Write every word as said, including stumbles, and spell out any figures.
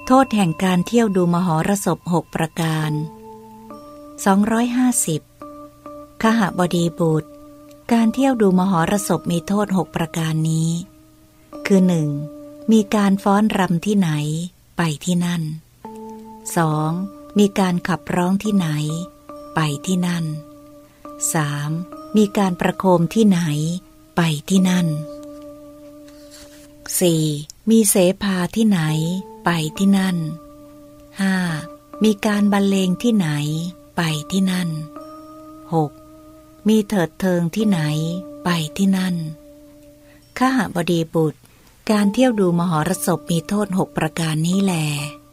โทษแห่งการเที่ยวดูมหรสพหกประการสองร้อยห้าสิบคหบดีบุตรการเที่ยวดูมหรสพมีโทษหกประการนี้คือหนึ่งมีการฟ้อนรำที่ไหนไปที่นั่น สอง. มีการขับร้องที่ไหนไปที่นั่น สาม. มีการประโคมที่ไหนไปที่นั่น สี่. มีเสภาที่ไหนไปที่นั่น ห้า. มีการบรรเลงที่ไหนไปที่นั่น หก. มีเถิดเทิงที่ไหนไปที่นั่นขหบดีบุตรการเที่ยวดูมหรสพมีโทษหกประการนี้แล